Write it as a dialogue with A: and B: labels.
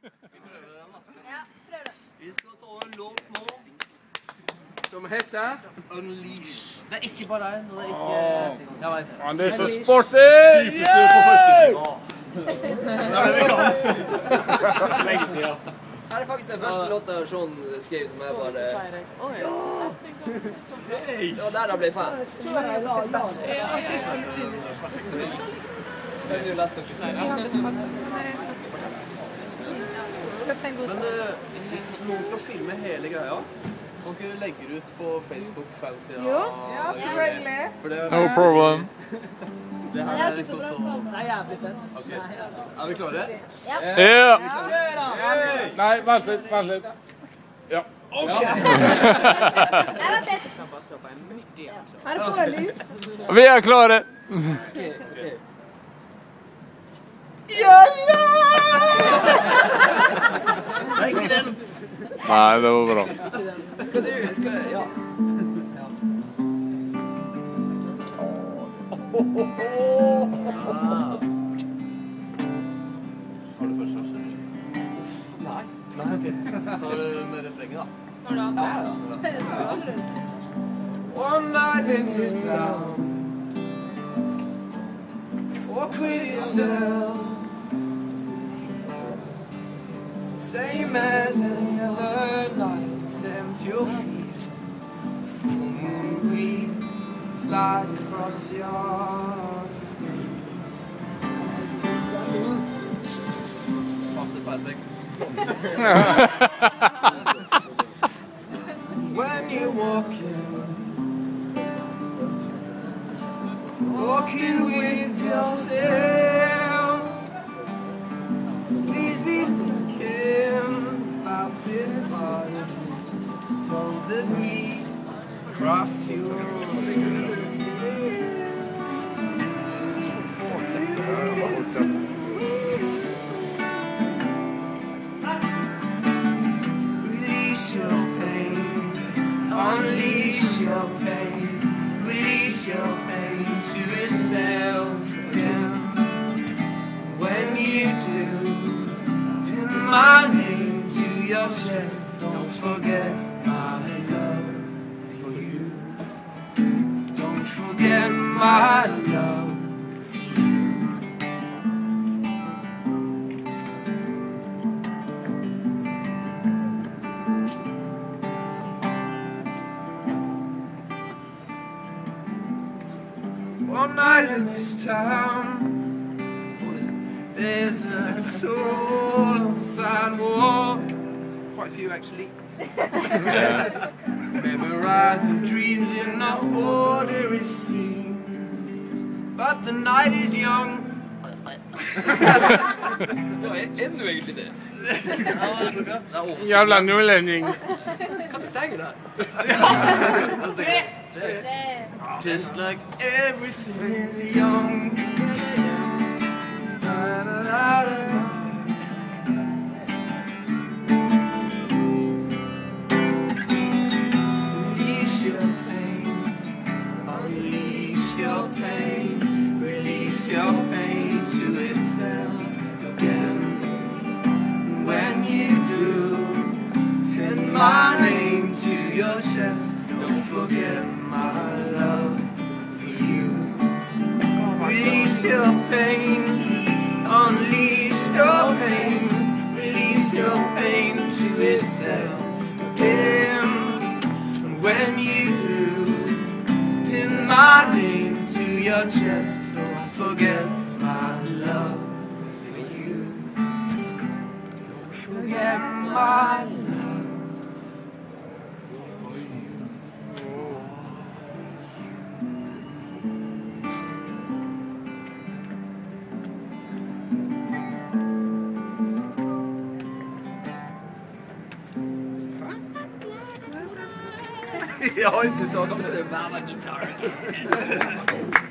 A: Ja, prøv det.
B: Vi skal ta en låt nå.
C: Som heter?
B: Unleash. Det er ikke bare deg. Det er ikke... Jeg vet.
C: Faen, det er så sporty!
B: Superstyr på førstesiden.
C: Nei, det kan. Så lenge siden.
B: Her er faktisk den første låta Shaun skrev som er bare... Ja! Det var der jeg ble fan. Det er jo lest opp. Men hvis noen skal filme hele greia, kan ikke legge ut på Facebook-fansida?
A: Jo, ja, selvfølgelig.
C: No problem.
B: Det her er liksom så...
A: Det er jævlig fett.
B: Okay. Er vi klare?
A: Ja.
C: Ja! Nei, vent litt. Ja.
B: Ok!
A: Nei, vent litt. Her er forlys.
C: Vi er klare!
B: Ja! Nei, ikke den!
C: Nei, det var bra.
B: Skal du... Ja. Tar du først, eller? Nei. Nei, ok. Tar du med refrenget, da?
A: Tar du andre?
B: Ja. One night in this town, walk with yourself, same as any other night, except your feet, full moon breeze, slide across your skin. Passer perfekt. When you're walking with yourself, please be thinking about this part. Don't the breeze cross your street. Release your pain, unleash your pain, release your pain to yourself again. When you do, pin my name to your chest, don't forget my love for you. Don't forget my love. One night in this town, there's a soul on the sidewalk. Quite a few actually. Memorizing dreams in our ordinary scenes. But the night is young. Ja, ännu egentlig det.
C: Jävla nullending.
B: Kan du stenge det? Just like everything is young. Release your pain, unleash your pain, release your pain to itself again. When you do, pin my name to your chest, don't forget my love for you. Release your pain, unleash your pain, release your pain to itself again. When you do, pin my name to your chest, don't forget my love for you. Don't forget my love. Ja, jeg synes jeg kan bestemme hver gitar.